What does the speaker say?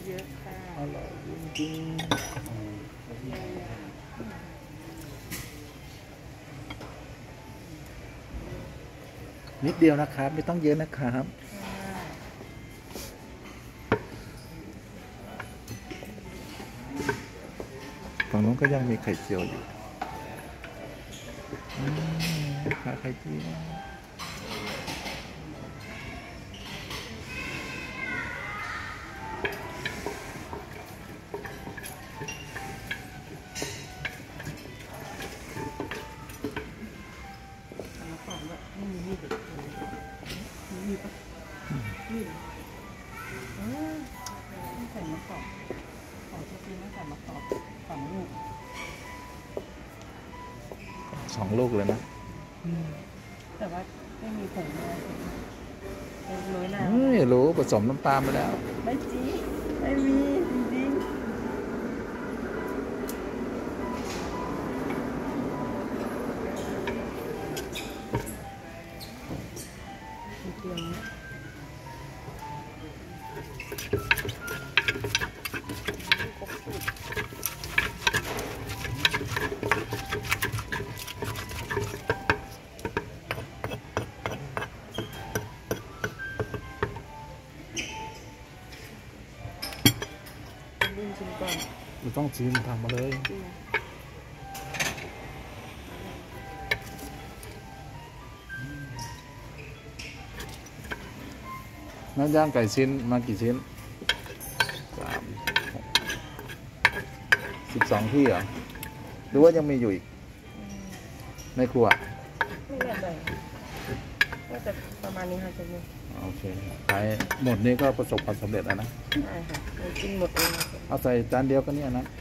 เยอะๆค่ะอร่อยจริงๆนิดเดียวนะครับไม่ต้องเยอะนะครับฝั่งนู้นก็ยังมีไข่เจียวอยู่ขาไข่เจียวใส่มะกอกของที่กินต้องใส่มะกอก2 ลูก 2 ลูกเลยนะแต่ว่าไม่มีผงเลยน้อยหน้าไม่รู้ผสมน้ำตาลไปแล้วไม่จริงไม่มีจริงเตรียมชิมก่อนไม่ต้องชิมทำมาเลยน้ำย่างไก่ชิ้นมากี่ชิ้น12 ที่เหรอหรือว่ายังมีอยู่อีกในครัวไม่แน่ใจว่าจะประมาณนี้ค่ะจะมีโอเคขายหมดนี้ก็ประสบความสำเร็จแล้วนะใช่ค่ะกินหมดเองเอาใส่จานเดียวก็เนี่ยนะ